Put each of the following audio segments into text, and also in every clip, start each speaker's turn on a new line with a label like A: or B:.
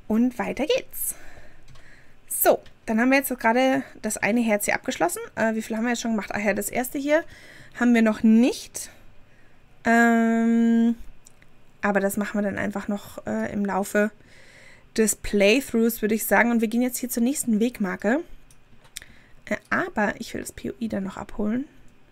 A: Und weiter geht's. So, dann haben wir jetzt gerade das eine Herz hier abgeschlossen. Wie viel haben wir jetzt schon gemacht? Ach ja, das erste hier haben wir noch nicht. Aber das machen wir dann einfach noch im Laufe des Playthroughs, würde ich sagen. Und wir gehen jetzt hier zur nächsten Wegmarke. Aber ich will das POI dann noch abholen.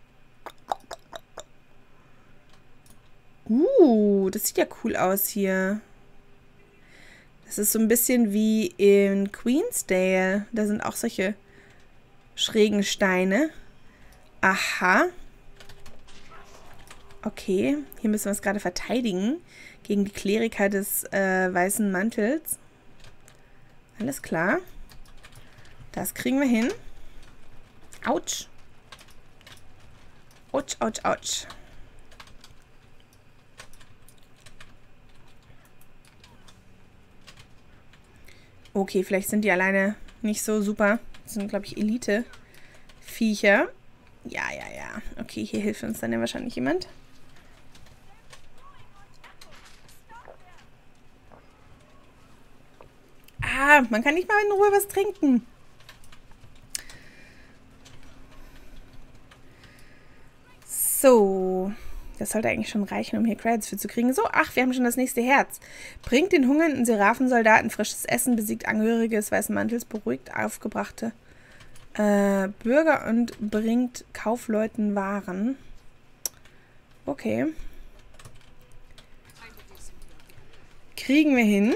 A: Das sieht ja cool aus hier. Das ist so ein bisschen wie in Queensdale. Da sind auch solche schrägen Steine. Aha. Okay, hier müssen wir es gerade verteidigen gegen die Kleriker des weißen Mantels. Alles klar. Das kriegen wir hin. Autsch. Autsch, autsch, autsch. Okay, vielleicht sind die alleine nicht so super. Das sind, glaube ich, Elite-Viecher. Ja, ja, ja. Okay, hier hilft uns dann ja wahrscheinlich jemand. Ah, man kann nicht mal in Ruhe was trinken. So. Das sollte eigentlich schon reichen, um hier Credits für zu kriegen. So, ach, wir haben schon das nächste Herz. Bringt den hungernden Seraphensoldaten frisches Essen, besiegt Angehörige des Weißen Mantels, beruhigt aufgebrachte Bürger und bringt Kaufleuten Waren. Okay. Kriegen wir hin.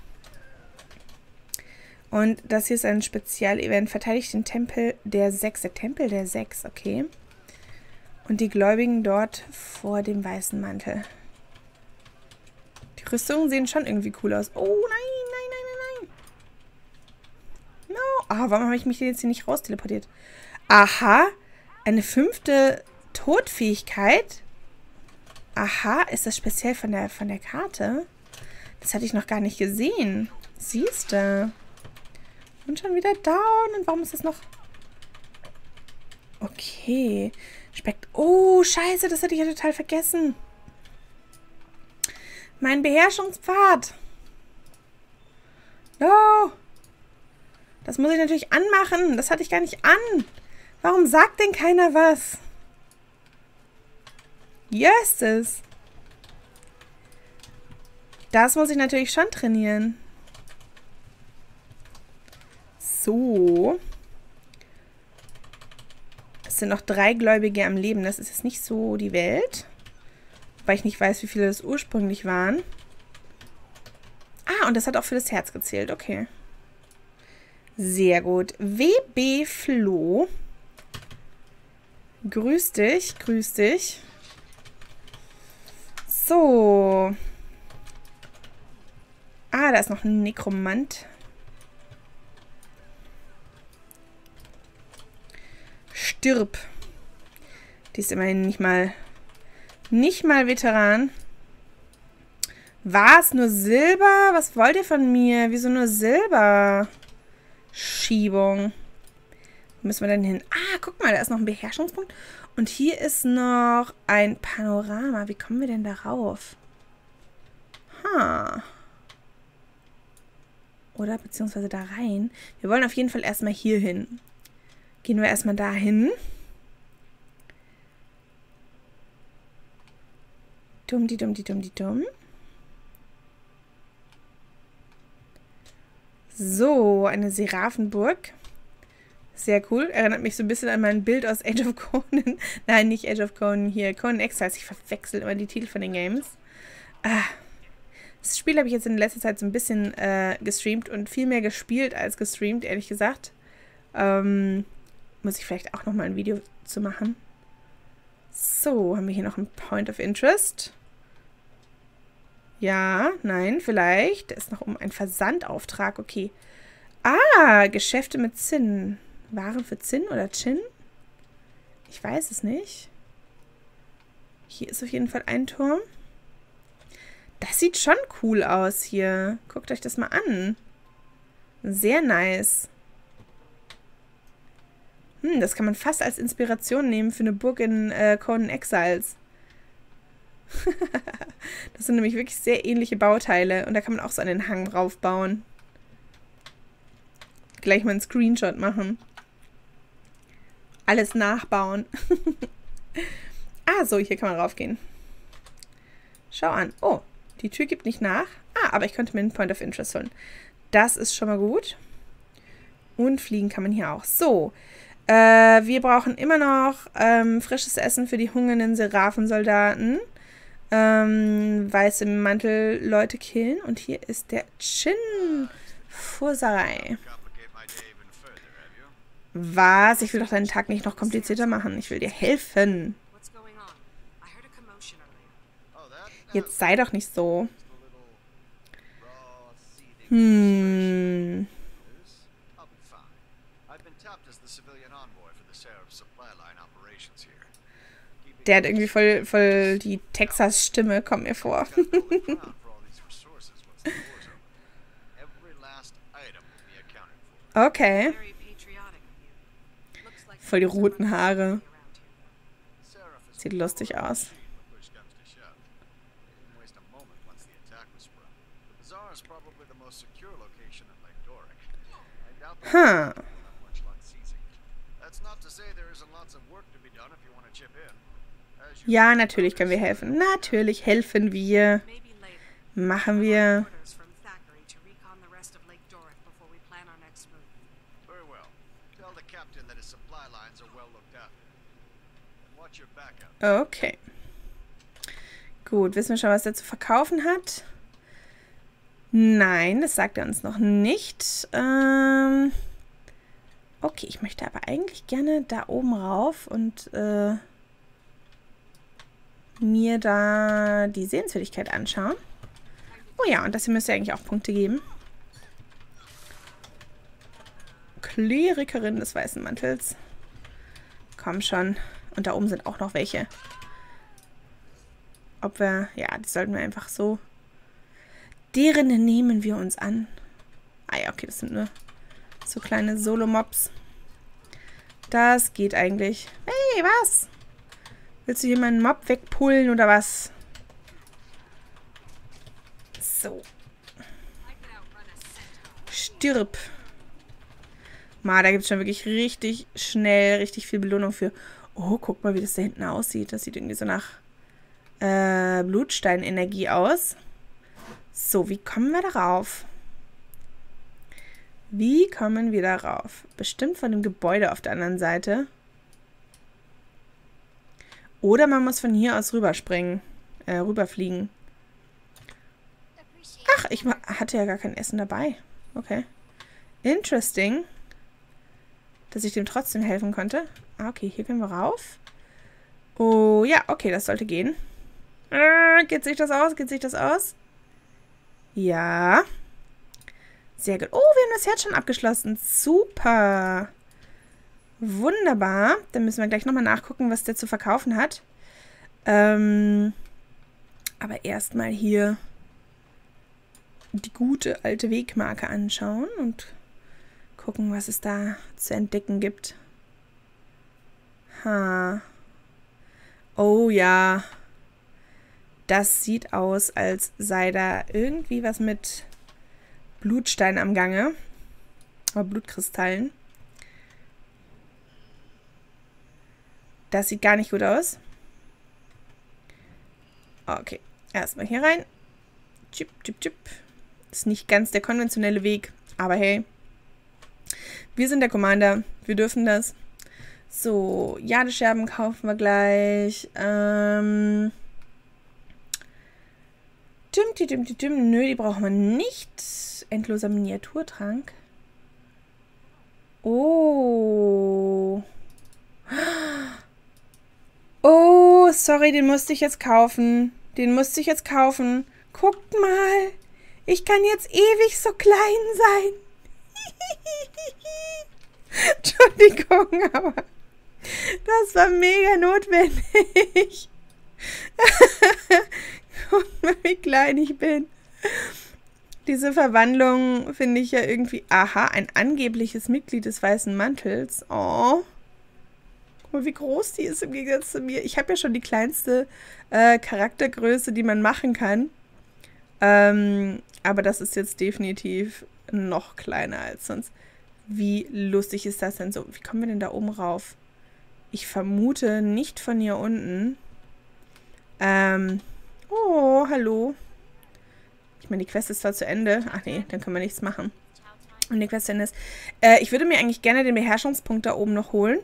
A: Und das hier ist ein Spezialevent. Verteidigt den Tempel der Sechs. Der Tempel der Sechs, okay. Und die Gläubigen dort vor dem weißen Mantel. Die Rüstungen sehen schon irgendwie cool aus. Oh, nein, nein, nein, nein, nein. No. Ah, warum habe ich mich jetzt hier nicht raus teleportiert? Aha. Eine 5. Todfähigkeit. Aha. Ist das speziell von der Karte? Das hatte ich noch gar nicht gesehen. Siehst du? Und schon wieder down. Und warum ist das noch... Okay. Oh, scheiße, das hatte ich ja total vergessen. Mein Beherrschungspfad. No. Das muss ich natürlich anmachen. Das hatte ich gar nicht an. Warum sagt denn keiner was? Yes. Das muss ich natürlich schon trainieren. So. Es sind noch 3 Gläubige am Leben. Das ist jetzt nicht so die Welt. Weil ich nicht weiß, wie viele das ursprünglich waren. Ah, und das hat auch für das Herz gezählt. Okay. Sehr gut. WB Flo. Grüß dich. Grüß dich. So. Ah, da ist noch ein Nekromant. Stirb. Die ist immerhin nicht mal Veteran. Was? Nur Silber? Was wollt ihr von mir? Wieso nur Silber? Schiebung. Wo müssen wir denn hin? Ah, guck mal, da ist noch ein Beherrschungspunkt. Und hier ist noch ein Panorama. Wie kommen wir denn darauf? Oder beziehungsweise da rein. Wir wollen auf jeden Fall erstmal hier hin. Gehen wir erstmal dahin. Dumm. So, eine Seraphenburg. Sehr cool. Erinnert mich so ein bisschen an mein Bild aus Age of Conan. Nein, nicht Age of Conan, hier Conan Exiles. Ich verwechsel immer die Titel von den Games. Das Spiel habe ich jetzt in letzter Zeit so ein bisschen gestreamt und viel mehr gespielt als gestreamt, ehrlich gesagt. Muss ich vielleicht auch nochmal ein Video zu machen. So, haben wir hier noch einen Point of Interest. Ja, nein, vielleicht. Da ist noch um einen Versandauftrag. Okay. Ah, Geschäfte mit Zinn. Waren für Zinn oder Chin? Ich weiß es nicht. Hier ist auf jeden Fall ein Turm. Das sieht schon cool aus hier. Guckt euch das mal an. Sehr nice. Das kann man fast als Inspiration nehmen für eine Burg in Conan Exiles. Das sind nämlich wirklich sehr ähnliche Bauteile. Und da kann man auch so einen Hang drauf bauen. gleich mal einen Screenshot machen. Alles nachbauen. Ah, so, hier kann man raufgehen. Schau an. Oh, die Tür gibt nicht nach. Ah, aber ich könnte mir einen Point of Interest holen. Das ist schon mal gut. Und fliegen kann man hier auch. So, wir brauchen immer noch frisches Essen für die hungernden Seraphensoldaten. Weiße Mantel-Leute killen. Und hier ist der Chin-Furserei. Was? Ich will doch deinen Tag nicht noch komplizierter machen. Ich will dir helfen. Jetzt sei doch nicht so. Der hat irgendwie voll die Texas-Stimme, kommt mir vor. Okay. Voll die roten Haare. Sieht lustig aus. Huh. Ja, natürlich können wir helfen. Natürlich helfen wir. Machen wir. Okay. Gut, wissen wir schon, was er zu verkaufen hat? Nein, das sagt er uns noch nicht. Okay, ich möchte aber eigentlich gerne da oben rauf und mir da die Sehenswürdigkeit anschauen. Oh ja, und das hier müsste eigentlich auch Punkte geben. Klerikerin des Weißen Mantels. Komm schon. Und da oben sind auch noch welche. Ob wir... Ja, die sollten wir einfach so... Deren nehmen wir uns an. Ah ja, okay, das sind nur so kleine Solo-Mobs. Das geht eigentlich. Hey, was? Willst du hier meinen Mob wegpullen oder was? So. Stirb. Ma, da gibt es schon wirklich richtig schnell, richtig viel Belohnung für. Oh, guck mal, wie das da hinten aussieht. Das sieht irgendwie so nach Blutsteinenergie aus. So, wie kommen wir darauf? Wie kommen wir darauf? Bestimmt von dem Gebäude auf der anderen Seite. Oder man muss von hier aus rüberspringen. Rüberfliegen. Ach, ich hatte ja gar kein Essen dabei. Okay. Interesting. Dass ich dem trotzdem helfen konnte. Ah, okay, hier können wir rauf. Oh, ja, okay, das sollte gehen. Geht sich das aus? Geht sich das aus? Ja. Sehr gut. Oh, wir haben das Herz schon abgeschlossen. Super. Wunderbar. Dann müssen wir gleich nochmal nachgucken, was der zu verkaufen hat. Aber erstmal hier die gute alte Wegmarke anschauen und gucken, was es da zu entdecken gibt. Ha. Oh ja. Das sieht aus, als sei da irgendwie was mit Blutstein am Gange. Oder Blutkristallen. Das sieht gar nicht gut aus. Okay, erstmal hier rein. Chip, chip, chip. Ist nicht ganz der konventionelle Weg, aber hey. Wir sind der Commander. Wir dürfen das. So, Jadescherben kaufen wir gleich. Nö, die brauchen wir nicht. Endloser Miniaturtrank. Oh. Oh, sorry, den musste ich jetzt kaufen. Den musste ich jetzt kaufen. Guckt mal. Ich kann jetzt ewig so klein sein. Entschuldigung, aber das war mega notwendig. Guck mal, wie klein ich bin. Diese Verwandlung finde ich ja irgendwie... Aha, ein angebliches Mitglied des Weißen Mantels. Oh. Guck mal, wie groß die ist im Gegensatz zu mir. Ich habe ja schon die kleinste Charaktergröße, die man machen kann. Aber das ist jetzt definitiv noch kleiner als sonst. Wie lustig ist das denn so? Wie kommen wir denn da oben rauf? Ich vermute nicht von hier unten. Oh, hallo. Ich meine, die Quest ist zwar zu Ende. Ach nee, dann können wir nichts machen. Und die Quest zu Ende ist. Ich würde mir eigentlich gerne den Beherrschungspunkt da oben noch holen.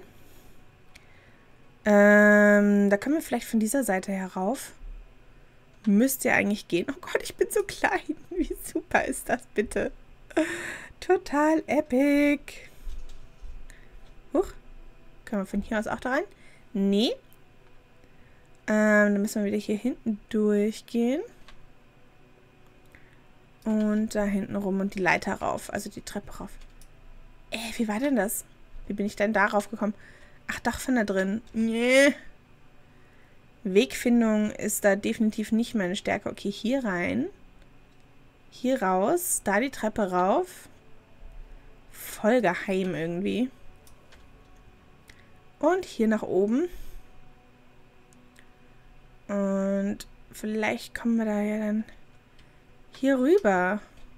A: Da können wir vielleicht von dieser Seite herauf. Müsste ja eigentlich gehen. Oh Gott, ich bin so klein. Wie super ist das bitte? Total epic. Huch. Können wir von hier aus auch da rein? Nee. Dann müssen wir wieder hier hinten durchgehen. Und da hinten rum und die Leiter rauf. Also die Treppe rauf. Wie war denn das? Wie bin ich denn darauf gekommen? Ach, Dachpfanne drin. Nee. Wegfindung ist da definitiv nicht meine Stärke. Okay, hier rein. Hier raus. Da die Treppe rauf. Voll geheim irgendwie. Und hier nach oben. Und vielleicht kommen wir da ja dann hier rüber.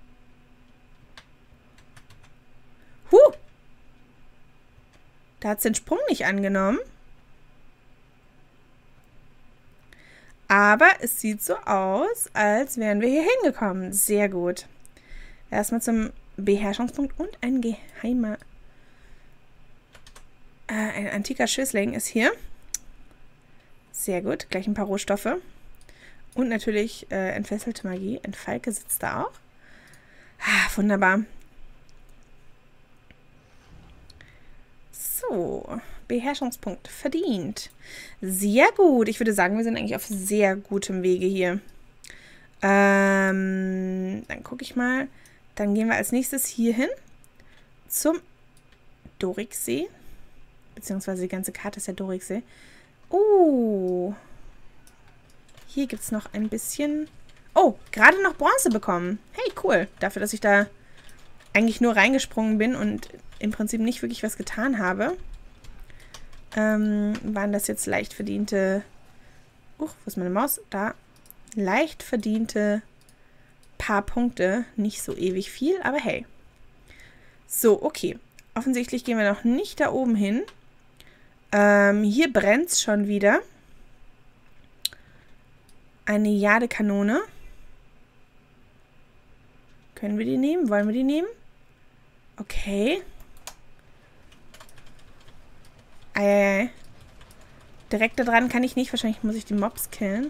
A: Da hat es den Sprung nicht angenommen. Aber es sieht so aus, als wären wir hier hingekommen. Sehr gut. Erstmal zum Beherrschungspunkt und ein geheimer... ein antiker Schüssling ist hier. Sehr gut. Gleich ein paar Rohstoffe. Und natürlich entfesselte Magie. Ein Falke sitzt da auch. Wunderbar. So. Beherrschungspunkt verdient. Sehr gut. Ich würde sagen, wir sind eigentlich auf sehr gutem Wege hier. Dann gucke ich mal. Dann gehen wir als nächstes hier hin. Zum Doriksee. Beziehungsweise die ganze Karte ist ja Doriksee. Oh. Hier gibt es noch ein bisschen... Oh, gerade noch Bronze bekommen. Hey, cool. Dafür, dass ich da eigentlich nur reingesprungen bin und im Prinzip nicht wirklich was getan habe. Waren das jetzt leicht verdiente... wo ist meine Maus? Da. Leicht verdiente paar Punkte. Nicht so ewig viel, aber hey. So, okay. Offensichtlich gehen wir noch nicht da oben hin. Hier brennt es schon wieder. Eine Jadekanone. Können wir die nehmen? Wollen wir die nehmen? Okay. Direkt da dran kann ich nicht. Wahrscheinlich muss ich die Mobs killen.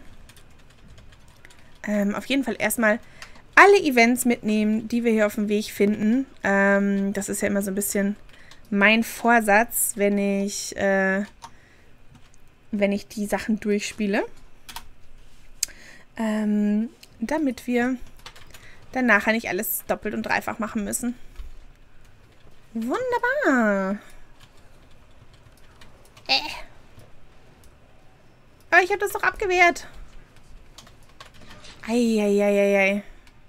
A: Auf jeden Fall erstmal alle Events mitnehmen, die wir hier auf dem Weg finden. Das ist ja immer so ein bisschen mein Vorsatz, wenn ich die Sachen durchspiele. Damit wir dann nachher nicht alles doppelt und dreifach machen müssen. Wunderbar. Aber ich habe das doch abgewehrt. Eieieiei.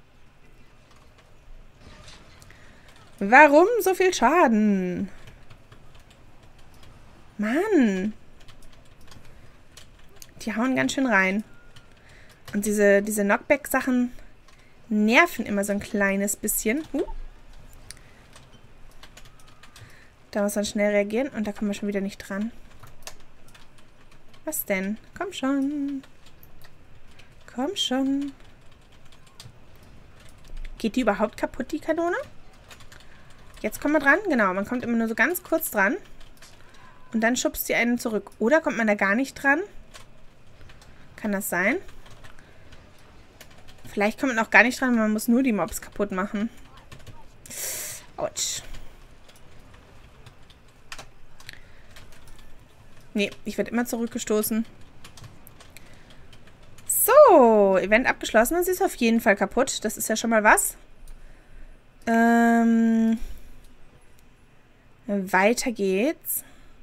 A: Warum so viel Schaden? Mann. Die hauen ganz schön rein. Und diese Knockback-Sachen nerven immer so ein kleines bisschen. Da muss man schnell reagieren und da kommen wir schon wieder nicht dran. Was denn? Komm schon. Komm schon. Geht die überhaupt kaputt, die Kanone? Jetzt kommen wir dran. Genau, man kommt immer nur so ganz kurz dran. Und dann schubst die einen zurück. Oder kommt man da gar nicht dran? Kann das sein? Vielleicht kommt man auch gar nicht dran, man muss nur die Mobs kaputt machen. Autsch. Nee, ich werde immer zurückgestoßen. So, Event abgeschlossen. Und sie ist auf jeden Fall kaputt. Das ist ja schon mal was. Weiter geht's.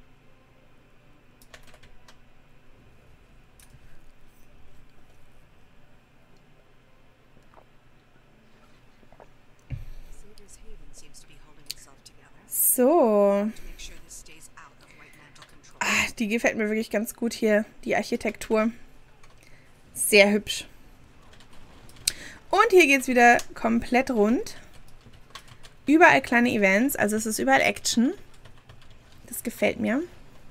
A: So. Die gefällt mir wirklich ganz gut hier, die Architektur. Sehr hübsch. Und hier geht es wieder komplett rund. überall kleine Events, also es ist überall Action. Das gefällt mir.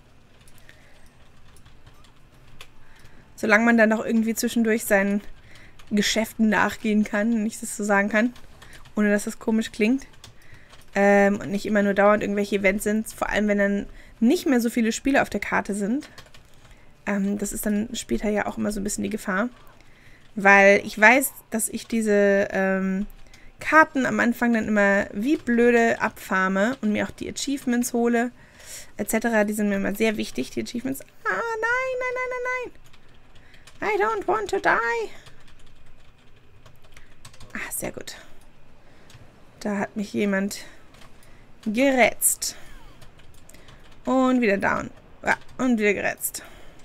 A: Solange man dann noch irgendwie zwischendurch seinen Geschäften nachgehen kann, wenn ich das so sagen kann, ohne dass das komisch klingt. Und nicht immer nur dauernd irgendwelche Events sind, vor allem wenn dann nicht mehr so viele Spiele auf der Karte sind. Das ist dann später ja auch immer so ein bisschen die Gefahr. Weil ich weiß, dass ich diese Karten am Anfang dann immer wie blöde abfarme und mir auch die Achievements hole, etc. Die sind mir immer sehr wichtig, die Achievements. Ah, nein, nein, nein, nein, nein. I don't want to die. Ah, sehr gut. Da hat mich jemand gerätzt. Und wieder down. Ja, und wieder gerätzt.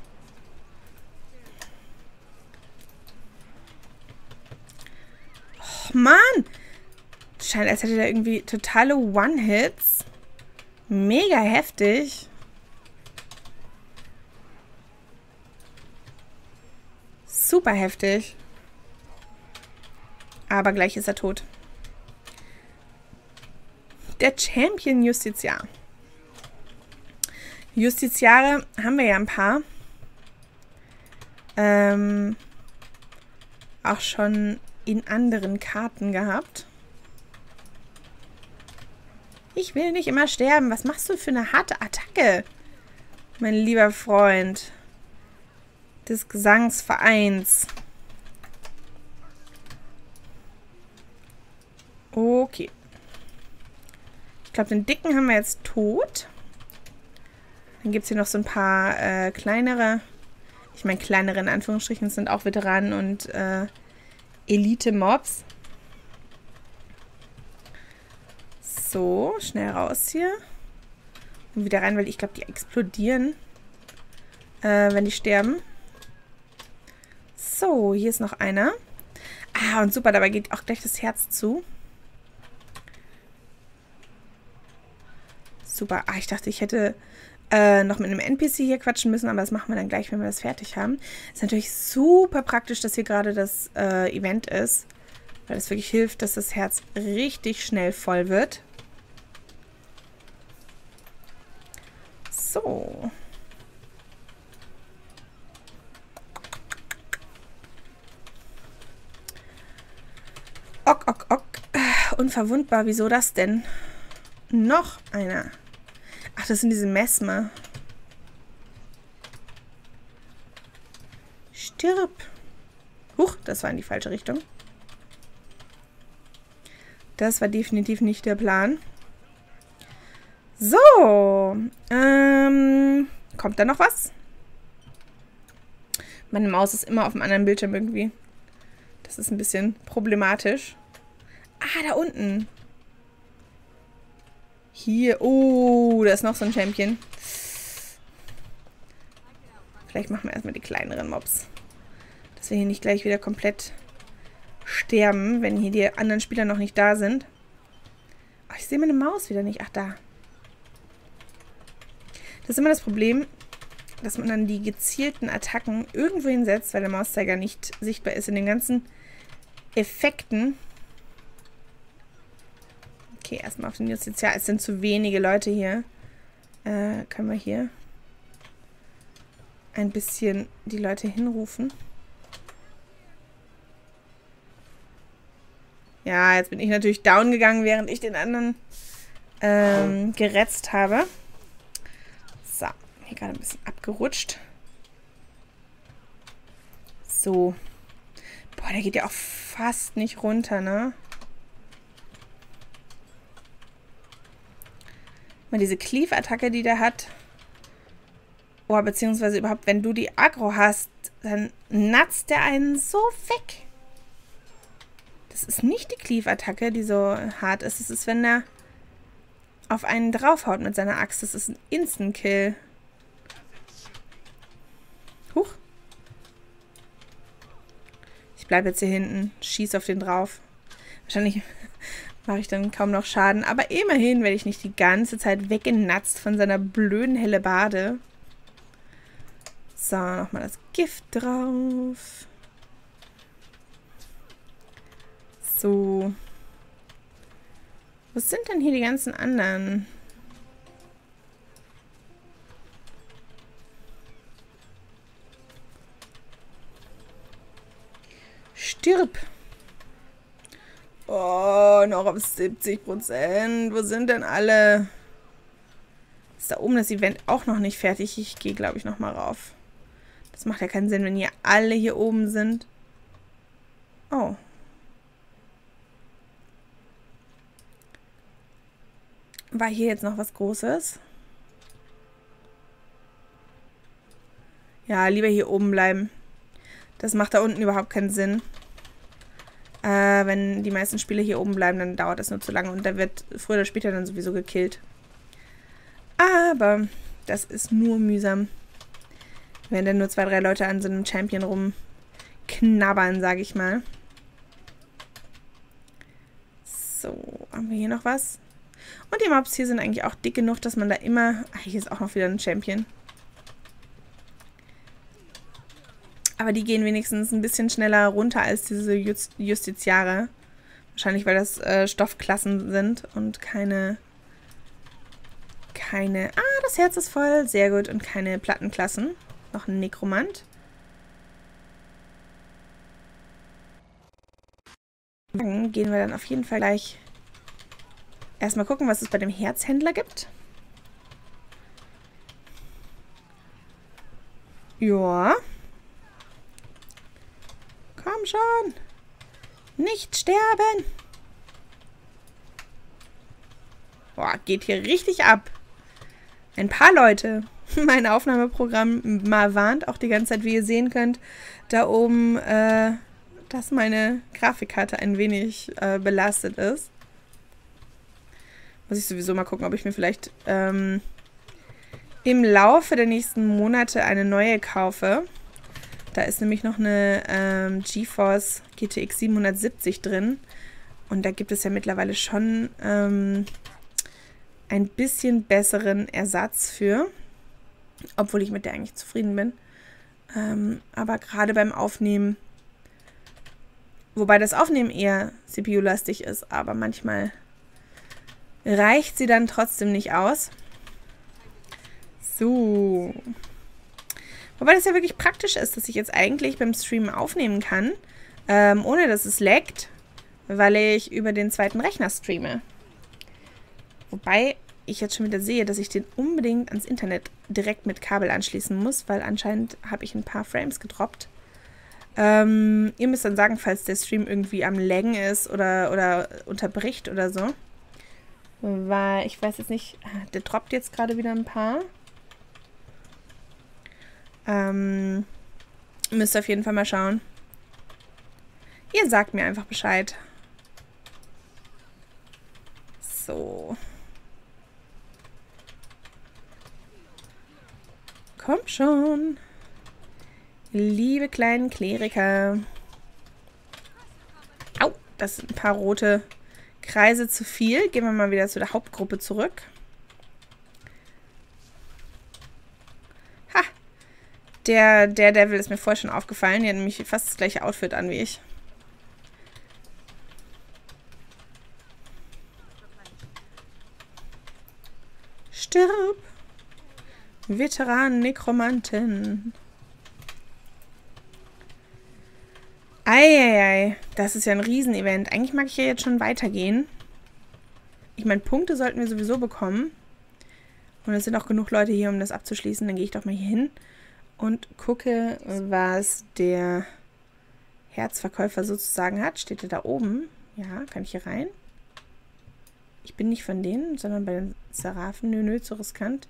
A: Oh, Mann! Scheint, als hätte der irgendwie totale One-Hits. Mega heftig. Super heftig. Aber gleich ist er tot. Der Champion Justiziar. Justiziare haben wir ja ein paar. Auch schon in anderen Karten gehabt. Ich will nicht immer sterben. Was machst du für eine harte Attacke, mein lieber Freund des Gesangsvereins? Okay. Ich glaube, den Dicken haben wir jetzt tot. Dann gibt es hier noch so ein paar kleinere. Ich meine, kleinere in Anführungsstrichen sind auch Veteranen und Elite-Mobs. So, schnell raus hier. Und wieder rein, weil ich glaube, die explodieren, wenn die sterben. So, hier ist noch einer. Ah, und super, dabei geht auch gleich das Herz zu. Super. Ah, ich dachte, ich hätte noch mit einem NPC hier quatschen müssen, aber das machen wir dann gleich, wenn wir das fertig haben. Ist natürlich super praktisch, dass hier gerade das Event ist, weil es wirklich hilft, dass das Herz richtig schnell voll wird. So. Ok, ok, ok. Unverwundbar, wieso das denn? Noch einer. Ach, das sind diese Mesmer. Stirb. Huch, das war in die falsche Richtung. Das war definitiv nicht der Plan. So. Kommt da noch was? Meine Maus ist immer auf dem anderen Bildschirm irgendwie. Das ist ein bisschen problematisch. Ah, da unten. Hier. Oh, da ist noch so ein Champion. Vielleicht machen wir erstmal die kleineren Mobs. Dass wir hier nicht gleich wieder komplett sterben, wenn hier die anderen Spieler noch nicht da sind. Ach, ich sehe meine Maus wieder nicht. Ach, da. Das ist immer das Problem, dass man dann die gezielten Attacken irgendwo hinsetzt, weil der Mauszeiger nicht sichtbar ist in den ganzen Effekten. Okay, erstmal auf den Justiziar. Es sind zu wenige Leute hier. Können wir hier ein bisschen die Leute hinrufen. Ja, jetzt bin ich natürlich down gegangen, während ich den anderen gerätzt habe. So, hier gerade ein bisschen abgerutscht. So. Boah, der geht ja auch fast nicht runter, ne? Mal diese Cleave-Attacke, die der hat. Oh, beziehungsweise überhaupt, wenn du die Aggro hast, dann natzt der einen so weg. Das ist nicht die Cleave-Attacke, die so hart ist. Das ist, wenn er auf einen draufhaut mit seiner Axt. Das ist ein Instant-Kill. Huch. Ich bleibe jetzt hier hinten. Schieß auf den drauf. Wahrscheinlich mache ich dann kaum noch Schaden. Aber immerhin werde ich nicht die ganze Zeit weggenatzt von seiner blöden Hellebarde. So, nochmal das Gift drauf. So. Wo sind denn hier die ganzen anderen? Stirb! Oh, noch auf 70%. Wo sind denn alle? Ist da oben das Event auch noch nicht fertig? Ich gehe, glaube ich, noch mal rauf. Das macht ja keinen Sinn, wenn hier alle hier oben sind. Oh. War hier jetzt noch was Großes? Ja, lieber hier oben bleiben. Das macht da unten überhaupt keinen Sinn. Wenn die meisten Spiele hier oben bleiben, dann dauert das nur zu lange und da wird früher oder später dann sowieso gekillt. Aber das ist nur mühsam. Wenn dann nur 2, 3 Leute an so einem Champion rumknabbern, sage ich mal. So, haben wir hier noch was? Und die Mobs hier sind eigentlich auch dick genug, dass man da immer... Ach, hier ist auch noch wieder ein Champion. Aber die gehen wenigstens ein bisschen schneller runter als diese Justiziare. Wahrscheinlich, weil das Stoffklassen sind und keine... Ah, das Herz ist voll. Sehr gut. Und keine Plattenklassen. Noch ein Nekromant. Dann gehen wir dann auf jeden Fall gleich erstmal gucken, was es bei dem Herzhändler gibt. Ja. Komm schon. Nicht sterben. Boah, geht hier richtig ab. Ein paar Leute. Mein Aufnahmeprogramm mal warnt auch die ganze Zeit, wie ihr sehen könnt, da oben, dass meine Grafikkarte ein wenig belastet ist. Muss ich sowieso mal gucken, ob ich mir vielleicht im Laufe der nächsten Monate eine neue kaufe. Da ist nämlich noch eine GeForce GTX 770 drin. Und da gibt es ja mittlerweile schon ein bisschen besseren Ersatz für. Obwohl ich mit der eigentlich zufrieden bin. Aber gerade beim Aufnehmen, wobei das Aufnehmen eher CPU-lastig ist, aber manchmal reicht sie dann trotzdem nicht aus. So. Wobei das ja wirklich praktisch ist, dass ich jetzt eigentlich beim Streamen aufnehmen kann, ohne dass es laggt, weil ich über den zweiten Rechner streame. Wobei ich jetzt schon wieder sehe, dass ich den unbedingt ans Internet direkt mit Kabel anschließen muss, weil anscheinend habe ich ein paar Frames gedroppt. Ihr müsst dann sagen, falls der Stream irgendwie am Laggen ist oder unterbricht oder so. Weil ich weiß jetzt nicht, der droppt jetzt gerade wieder ein paar. Müsst auf jeden Fall mal schauen. Ihr sagt mir einfach Bescheid. So. Komm schon. Liebe kleinen Kleriker. Au, das sind ein paar rote Kreise zu viel. Gehen wir mal wieder zu der Hauptgruppe zurück. Ha! Der Devil ist mir vorher schon aufgefallen. Der hat nämlich fast das gleiche Outfit an wie ich. Stirb! Veteran-Nekromanten. Eieiei, das ist ja ein Riesenevent. Eigentlich mag ich ja jetzt schon weitergehen. Ich meine, Punkte sollten wir sowieso bekommen. Und es sind auch genug Leute hier, um das abzuschließen. Dann gehe ich doch mal hier hin und gucke, was der Herzverkäufer sozusagen hat. Steht er da oben? Ja, kann ich hier rein? Ich bin nicht von denen, sondern bei den Seraphen. Nö, zu riskant.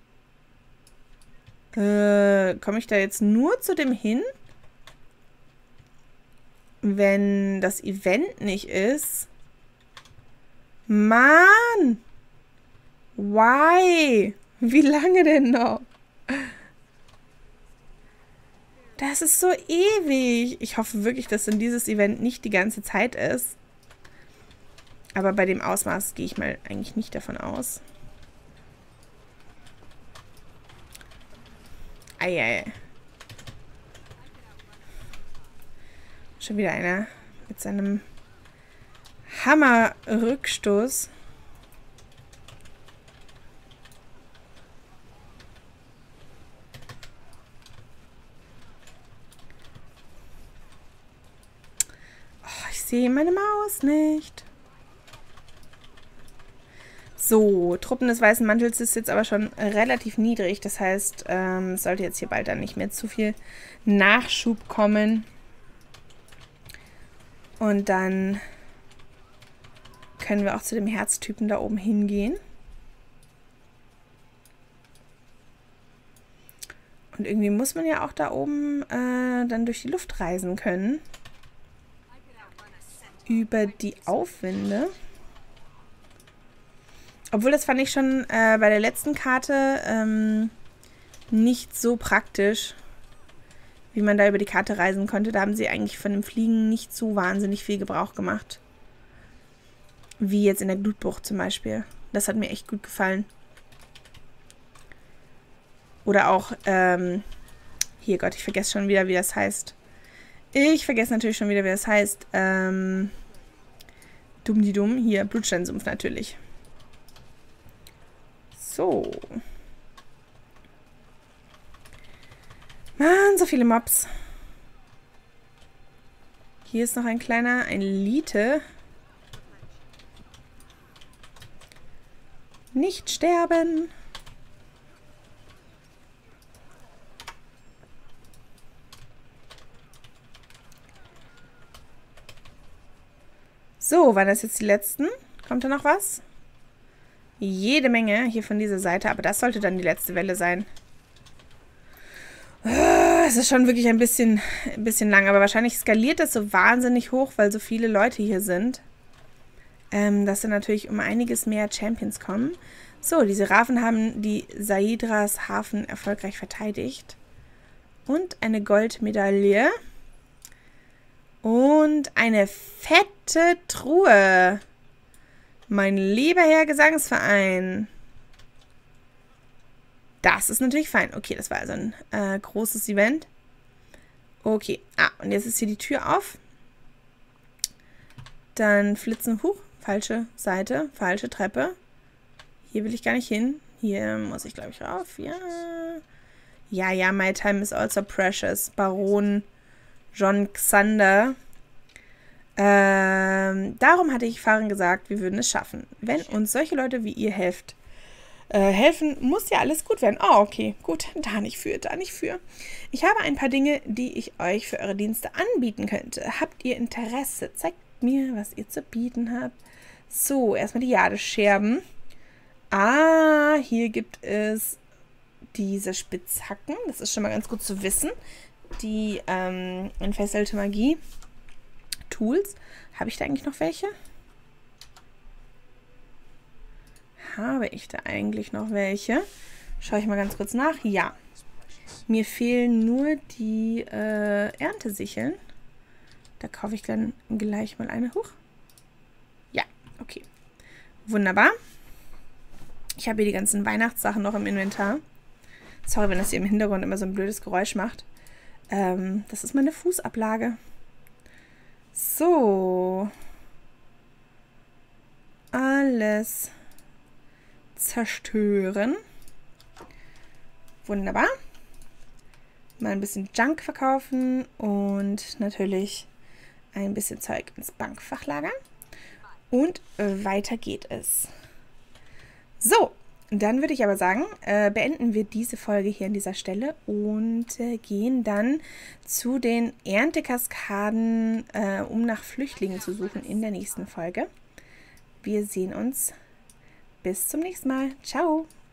A: Komme ich da jetzt nur zu dem hin? Wenn das Event nicht ist. Mann! Why? Wie lange denn noch? Das ist so ewig. Ich hoffe wirklich, dass dann dieses Event nicht die ganze Zeit ist. Aber bei dem Ausmaß gehe ich mal eigentlich nicht davon aus. Eieiei. Schon wieder einer mit seinem Hammer-Rückstoß. sehe meine Maus nicht. So, Truppen des Weißen Mantels ist jetzt aber schon relativ niedrig. Das heißt, es sollte jetzt hier bald dann nicht mehr zu viel Nachschub kommen. Und dann können wir auch zu dem Herztypen da oben hingehen. Und irgendwie muss man ja auch da oben dann durch die Luft reisen können. Über die Aufwinde. Obwohl, das fand ich schon bei der letzten Karte nicht so praktisch, wie man da über die Karte reisen konnte. Da haben sie eigentlich von dem Fliegen nicht so wahnsinnig viel Gebrauch gemacht. Wie jetzt in der Glutbucht zum Beispiel. Das hat mir echt gut gefallen. Oder auch, hier Gott, ich vergesse schon wieder, wie das heißt. Ich vergesse natürlich schon wieder, wie das heißt. Dumm, hier, Blutsteinsumpf natürlich. So. Mann, so viele Mobs. Hier ist noch ein Lite. Nicht sterben. So, waren das jetzt die letzten? Kommt da noch was? Jede Menge hier von dieser Seite, aber das sollte dann die letzte Welle sein. Es ist schon wirklich ein bisschen lang, aber wahrscheinlich skaliert das so wahnsinnig hoch, weil so viele Leute hier sind, dass dann natürlich um einiges mehr Champions kommen. So, die Seraphen haben die Saidras Hafen erfolgreich verteidigt. Und eine Goldmedaille. Und eine fette Truhe. Mein lieber Herr Gesangsverein. Das ist natürlich fein. Okay, das war also ein großes Event. Okay. Und jetzt ist hier die Tür auf. Dann flitzen. Falsche Seite. Falsche Treppe. Hier will ich gar nicht hin. Hier muss ich, glaube ich, rauf. Ja. Ja, my time is also precious. Baron John Xander. Darum hatte ich Farin gesagt, wir würden es schaffen. Wenn uns solche Leute wie ihr helfen, muss ja alles gut werden. Oh, okay, gut, da nicht für. Ich habe ein paar Dinge, die ich euch für eure Dienste anbieten könnte. Habt ihr Interesse? Zeigt mir, was ihr zu bieten habt. So, erstmal die Jadescherben. Hier gibt es diese Spitzhacken. Das ist schon mal ganz gut zu wissen. Die entfesselte Magie. Tools. Habe ich da eigentlich noch welche? Habe ich da eigentlich noch welche? Schaue ich mal ganz kurz nach. Ja. Mir fehlen nur die Erntesicheln. Da kaufe ich dann gleich mal eine. Ja, okay. Wunderbar. Ich habe hier die ganzen Weihnachtssachen noch im Inventar. Sorry, wenn das hier im Hintergrund immer so ein blödes Geräusch macht. Das ist meine Fußablage. So. Alles zerstören. Wunderbar. Mal ein bisschen Junk verkaufen und natürlich ein bisschen Zeug ins Bankfach lagern. Und weiter geht es. So. Dann würde ich aber sagen, beenden wir diese Folge hier an dieser Stelle und gehen dann zu den Erntekaskaden, um nach Flüchtlingen zu suchen in der nächsten Folge. Wir sehen uns. Bis zum nächsten Mal. Ciao!